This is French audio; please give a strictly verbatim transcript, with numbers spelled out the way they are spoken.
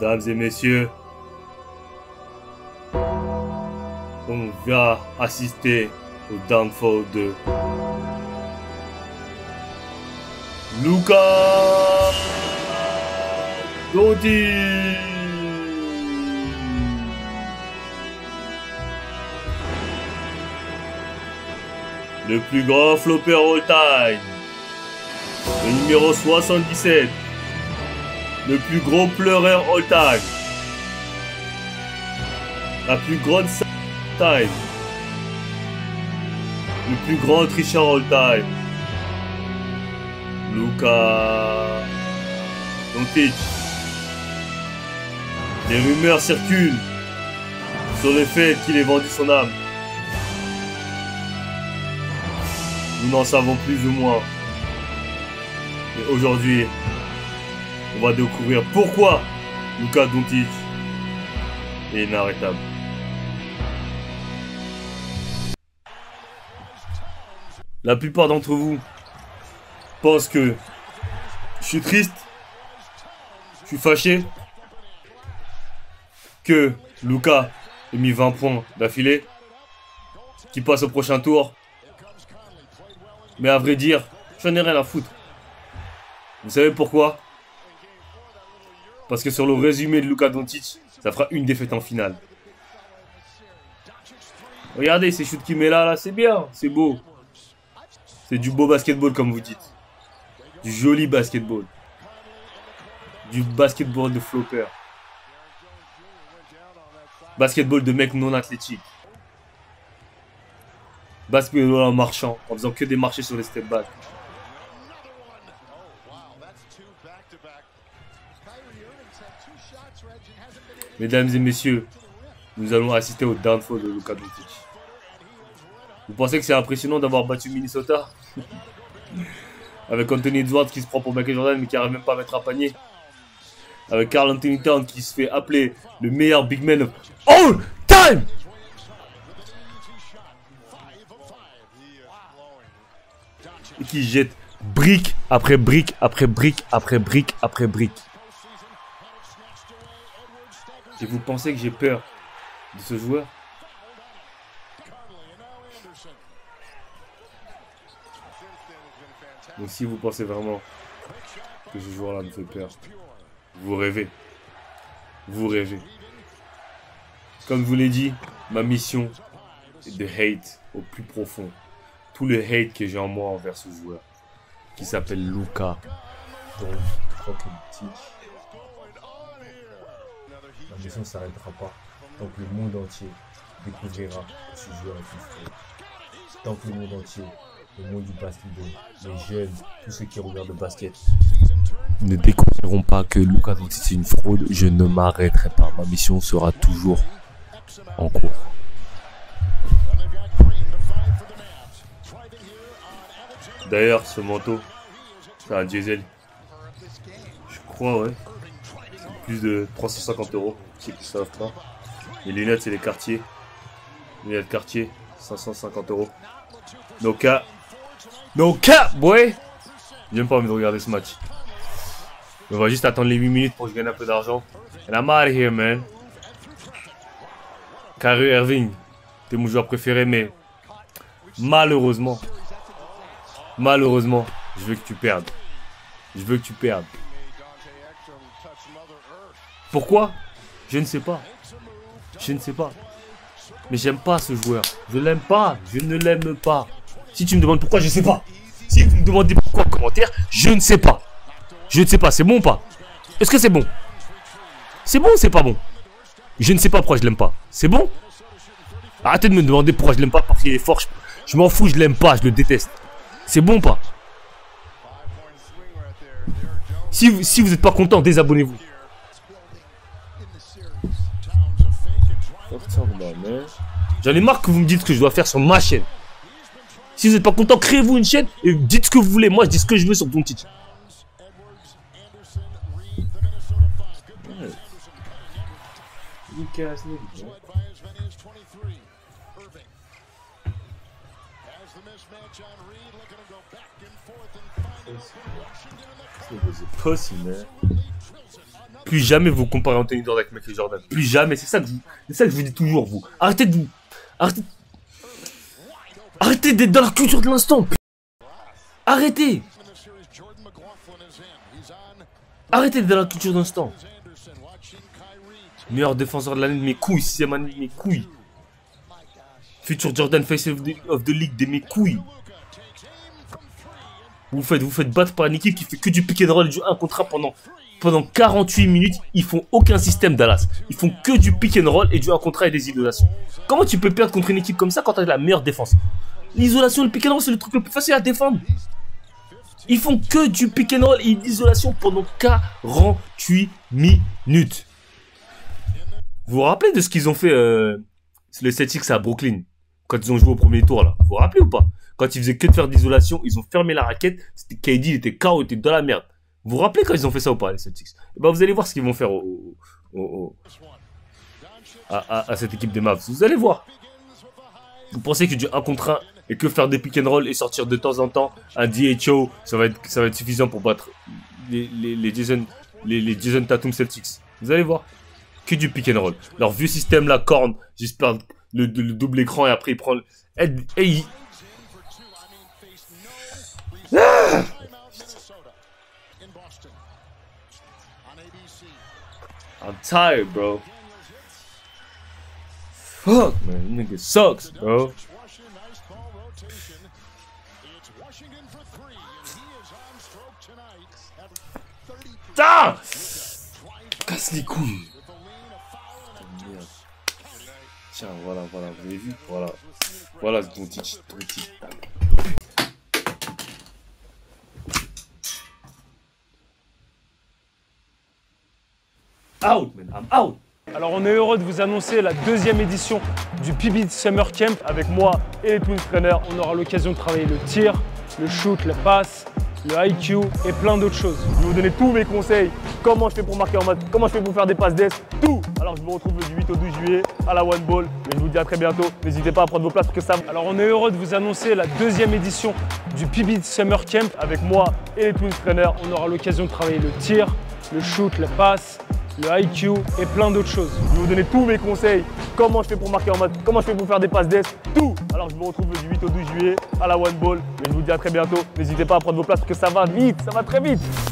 Mesdames et messieurs, on va assister au downfall de Luka Doncic. Le plus grand flopper all-time. Le numéro soixante-dix-sept. Le plus gros pleureur all-time. La plus grande time. Le plus grand tricheur all-time. Luka Doncic. Des rumeurs circulent sur le fait qu'il ait vendu son âme. Nous n'en savons plus ou moins. Mais aujourd'hui, on va découvrir pourquoi Luka Doncic est inarrêtable. La plupart d'entre vous pensent que je suis triste, je suis fâché, que Luka ait mis vingt points d'affilée, qu'il passe au prochain tour. Mais à vrai dire, j'en ai rien à foutre. Vous savez pourquoi? Parce que sur le résumé de Luka Doncic, ça fera une défaite en finale. Regardez ces shoots qu'il met là, là, c'est bien, c'est beau. C'est du beau basketball comme vous dites. Du joli basketball. Du basketball de flopper. Basketball de mec non athlétique. Basketball en marchant, en faisant que des marchés sur les step back. Mesdames et messieurs, nous allons assister au downfall de Luka Doncic. Vous pensez que c'est impressionnant d'avoir battu Minnesota? Avec Anthony Edwards qui se prend pour Michael Jordan mais qui n'arrive même pas à mettre un panier. Avec Karl Anthony Towns qui se fait appeler le meilleur big man of all time. Et qui jette brique après brique après brique après brique après brique. Et vous pensez que j'ai peur de ce joueur? Donc si vous pensez vraiment que ce joueur-là me fait peur, vous rêvez. Vous rêvez. Comme je vous l'ai dit, ma mission est de hate au plus profond. Tout le hate que j'ai en moi envers ce joueur, qui s'appelle Luka Doncic. La mission ne s'arrêtera pas tant que le monde entier découvrira que ce joueur est frustré. Tant que le monde entier, le monde du basketball, les jeunes, tous ceux qui regardent le basket, ne découvriront pas que Luka Doncic c'est une fraude, je ne m'arrêterai pas. Ma mission sera toujours en cours. D'ailleurs, ce manteau, c'est un diesel. Je crois, ouais. C'est plus de trois cent cinquante euros. Ceux qui savent pas. Les lunettes, c'est les Cartier. Les lunettes Cartier, cinq cent cinquante euros. No cap. No cap, boy. J'ai même pas envie de regarder ce match. On va juste attendre les huit minutes pour que je gagne un peu d'argent. And I'm out of here, man. Kyrie Irving, t'es mon joueur préféré, mais malheureusement, malheureusement, je veux que tu perdes. Je veux que tu perdes. Pourquoi? Je ne sais pas. Je ne sais pas. Mais j'aime pas ce joueur. Je l'aime pas. Je ne l'aime pas. Si tu me demandes pourquoi, je ne sais pas. Si vous me demandez pourquoi en commentaire, je ne sais pas. Je ne sais pas. C'est bon ou pas? Est-ce que c'est bon? C'est bon ou c'est pas bon? Je ne sais pas pourquoi je l'aime pas. C'est bon? Arrêtez de me demander pourquoi je l'aime pas parce qu'il est fort. Je, je m'en fous, je l'aime pas, je le déteste. C'est bon ou pas? Si, si vous n'êtes pas content, désabonnez-vous. J'en ai marre que vous me dites ce que je dois faire sur ma chaîne. Si vous n'êtes pas content, créez-vous une chaîne et dites ce que vous voulez. Moi, je dis ce que je veux sur Doncic. C'est possible, man. Plus jamais vous comparez Anthony Jordan avec Michael Jordan. Plus jamais. C'est ça que je, c'est ça que je vous dis toujours, vous. Arrêtez de vous. Arrêtez. Arrêtez d'être dans la culture de l'instant. Arrêtez. Arrêtez d'être dans la culture de l'instant. Meilleur défenseur de l'année de mes couilles. Sixième année de mes couilles. Future Jordan Face of the, of the League de mes couilles. Vous faites, vous faites battre par une équipe qui fait que du pick and roll et du un contre un pendant, pendant quarante-huit minutes. Ils font aucun système Dallas. Ils font que du pick and roll et du un contre un et des isolations. Comment tu peux perdre contre une équipe comme ça quand tu as la meilleure défense? L'isolation, le pick and roll, c'est le truc le plus facile à défendre. Ils font que du pick and roll et l'isolation pendant quarante-huit minutes. Vous vous rappelez de ce qu'ils ont fait euh, les Celtics à Brooklyn quand ils ont joué au premier tour là? Vous vous rappelez ou pas? Quand ils faisaient que de faire d'isolation, ils ont fermé la raquette. K D, il était K O, il était dans la merde. Vous vous rappelez quand ils ont fait ça ou pas, les Celtics? Et ben vous allez voir ce qu'ils vont faire au, au, au, à, à, à cette équipe des Mavs. Vous allez voir. Vous pensez que du un contre un et que faire des pick and roll et sortir de temps en temps un D H O, ça va être, ça va être suffisant pour battre les, les, les, Jason, les, les Jason Tatum Celtics? Vous allez voir. Que du pick and roll. Leur vieux système, la corne, j'espère le, le double écran et après il prend le... Et, et il... Ah! I'm tired, bro. Fuck, man. Nigga sucks, bro. Ah! Casse les couilles. Tiens, voilà, voilà, vous avez vu? Voilà. Voilà ton petit, ton petit. Out, man, I'm out. Alors on est heureux de vous annoncer la deuxième édition du P B Summer Camp. Avec moi et les Twins Trainers, on aura l'occasion de travailler le tir, le shoot, la passe, le I Q et plein d'autres choses. Je vais vous donner tous mes conseils, comment je fais pour marquer en maths, comment je fais pour faire des passes d'ess, tout. Alors je vous retrouve du huit au douze juillet à la One Ball. Et je vous dis à très bientôt. N'hésitez pas à prendre vos places parce que ça... Alors on est heureux de vous annoncer la deuxième édition du P B Summer Camp. Avec moi et les Twins Trainers, on aura l'occasion de travailler le tir, le shoot, la passe, le I Q et plein d'autres choses. Je vais vous donner tous mes conseils, comment je fais pour marquer en maths, comment je fais pour faire des passes d'ess, tout. Alors je vous retrouve du huit au douze juillet à la One Ball. Et je vous dis à très bientôt. N'hésitez pas à prendre vos places parce que ça va vite, ça va très vite.